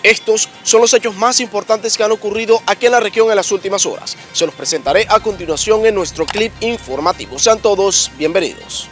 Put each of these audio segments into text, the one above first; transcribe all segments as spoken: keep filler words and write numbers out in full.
Estos son los hechos más importantes que han ocurrido aquí en la región en las últimas horas. Se los presentaré a continuación en nuestro clip informativo. Sean todos bienvenidos.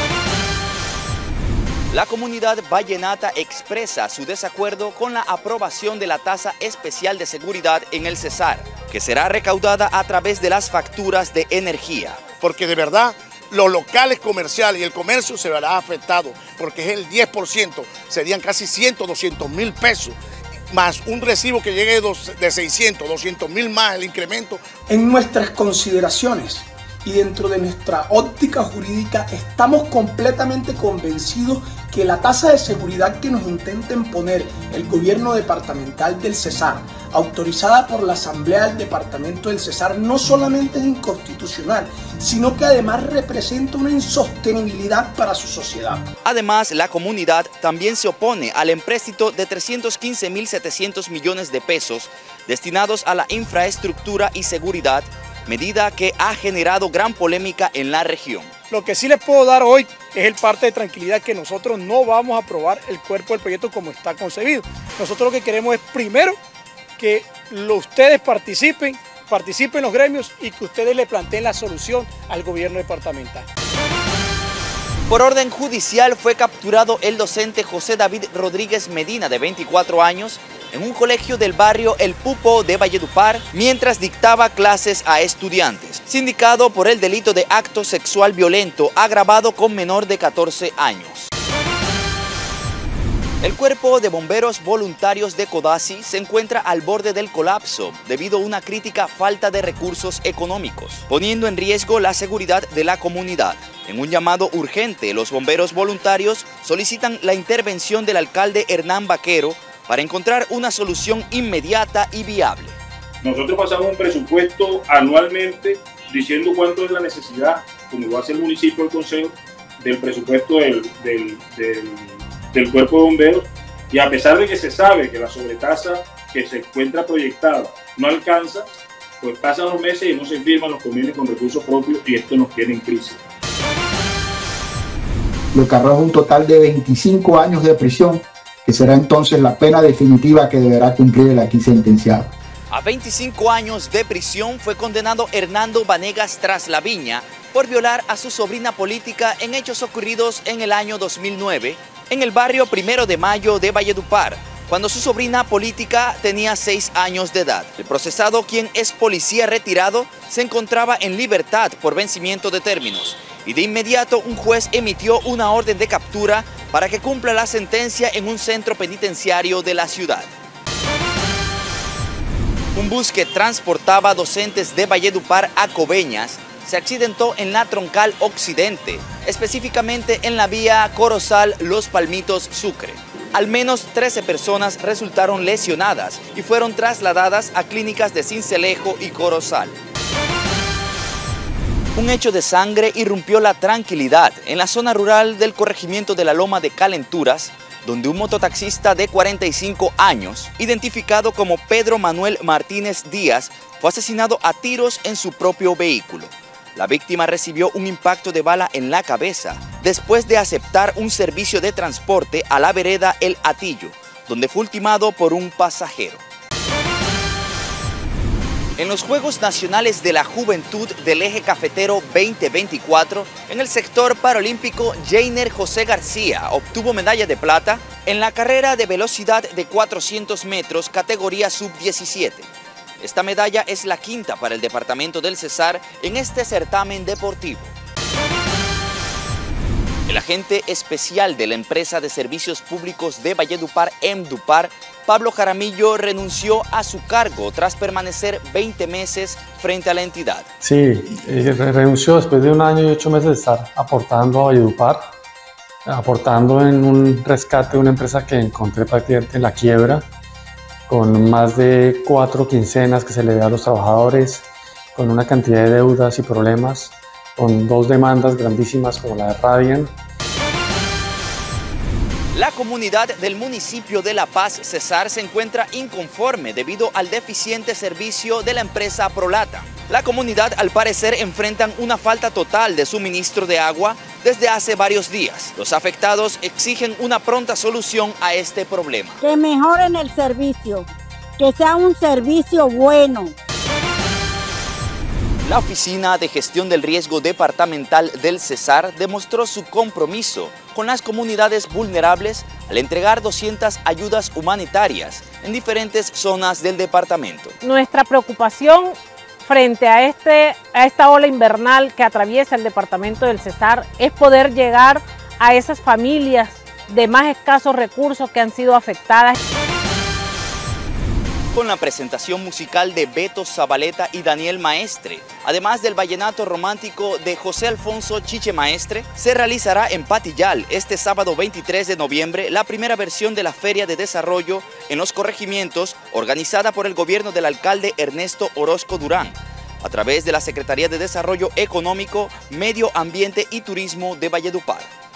La comunidad vallenata expresa su desacuerdo con la aprobación de la tasa especial de seguridad en el Cesar, que será recaudada a través de las facturas de energía. Porque de verdad los locales comerciales y el comercio se verá afectado, porque es el diez por ciento, serían casi cien, doscientos mil pesos, más un recibo que llegue de seiscientos, doscientos mil más el incremento. En nuestras consideraciones y dentro de nuestra óptica jurídica estamos completamente convencidos que la tasa de seguridad que nos intenten poner el gobierno departamental del Cesar, autorizada por la Asamblea del Departamento del Cesar, no solamente es inconstitucional, sino que además representa una insostenibilidad para su sociedad. Además, la comunidad también se opone al empréstito de trescientos quince mil setecientos millones de pesos destinados a la infraestructura y seguridad, medida que ha generado gran polémica en la región. Lo que sí les puedo dar hoy es el parte de tranquilidad que nosotros no vamos a aprobar el cuerpo del proyecto como está concebido. Nosotros lo que queremos es primero que lo, ustedes participen, participen los gremios y que ustedes le planteen la solución al gobierno departamental. Por orden judicial fue capturado el docente José David Rodríguez Medina, de veinticuatro años, en un colegio del barrio El Pupo de Valledupar, mientras dictaba clases a estudiantes, sindicado por el delito de acto sexual violento agravado con menor de catorce años. El Cuerpo de Bomberos Voluntarios de Codazzi se encuentra al borde del colapso debido a una crítica falta de recursos económicos, poniendo en riesgo la seguridad de la comunidad. En un llamado urgente, los bomberos voluntarios solicitan la intervención del alcalde Hernán Vaquero para encontrar una solución inmediata y viable. Nosotros pasamos un presupuesto anualmente diciendo cuánto es la necesidad, como lo hace el municipio, el consejo, del presupuesto del, del, del, del cuerpo de bomberos, y a pesar de que se sabe que la sobretasa que se encuentra proyectada no alcanza, pues pasan los meses y no se firman los convenios con recursos propios y esto nos tiene en crisis. Lo que arroja un total de veinticinco años de prisión, que será entonces la pena definitiva que deberá cumplir el aquí sentenciado. A veinticinco años de prisión fue condenado Hernando Vanegas Traslaviña por violar a su sobrina política en hechos ocurridos en el año dos mil nueve en el barrio Primero de Mayo de Valledupar, cuando su sobrina política tenía seis años de edad. El procesado, quien es policía retirado, se encontraba en libertad por vencimiento de términos y de inmediato un juez emitió una orden de captura para que cumpla la sentencia en un centro penitenciario de la ciudad. Un bus que transportaba docentes de Valledupar a Coveñas se accidentó en la troncal occidente, específicamente en la vía Corozal-Los Palmitos-Sucre. Al menos trece personas resultaron lesionadas y fueron trasladadas a clínicas de Sincelejo y Corozal. Un hecho de sangre irrumpió la tranquilidad en la zona rural del corregimiento de la Loma de Calenturas, donde un mototaxista de cuarenta y cinco años, identificado como Pedro Manuel Martínez Díaz, fue asesinado a tiros en su propio vehículo. La víctima recibió un impacto de bala en la cabeza después de aceptar un servicio de transporte a la vereda El Atillo, donde fue ultimado por un pasajero. En los Juegos Nacionales de la Juventud del Eje Cafetero veinte veinticuatro, en el sector paralímpico, Jainer José García obtuvo medalla de plata en la carrera de velocidad de cuatrocientos metros, categoría sub diecisiete. Esta medalla es la quinta para el departamento del Cesar en este certamen deportivo. El agente especial de la empresa de servicios públicos de Valledupar, Emdupar, Pablo Jaramillo, renunció a su cargo tras permanecer veinte meses frente a la entidad. Sí, eh, renunció después de un año y ocho meses de estar aportando a Valledupar, aportando en un rescate de una empresa que encontré prácticamente en la quiebra, con más de cuatro quincenas que se le da a los trabajadores, con una cantidad de deudas y problemas, con dos demandas grandísimas como la de Radian. La comunidad del municipio de La Paz, Cesar, se encuentra inconforme debido al deficiente servicio de la empresa Prolata. La comunidad, al parecer, enfrentan una falta total de suministro de agua Desde hace varios días, los afectados exigen una pronta solución a este problema. Que mejoren el servicio, que sea un servicio bueno. La Oficina de Gestión del Riesgo Departamental del Cesar demostró su compromiso con las comunidades vulnerables al entregar doscientas ayudas humanitarias en diferentes zonas del departamento. Nuestra preocupación frente a, este, a esta ola invernal que atraviesa el departamento del Cesar es poder llegar a esas familias de más escasos recursos que han sido afectadas. Con la presentación musical de Beto Zabaleta y Daniel Maestre, además del vallenato romántico de José Alfonso Chiche Maestre, se realizará en Patillal este sábado veintitrés de noviembre la primera versión de la Feria de Desarrollo en los corregimientos, organizada por el gobierno del alcalde Ernesto Orozco Durán, a través de la Secretaría de Desarrollo Económico, Medio Ambiente y Turismo de Valledupar.